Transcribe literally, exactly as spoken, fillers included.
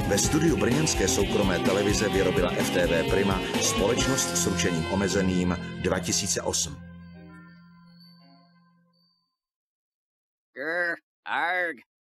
Ve studiu brněnské soukromé televize vyrobila F T V Prima společnost s ručením omezeným dva tisíce osm. Grr, arg.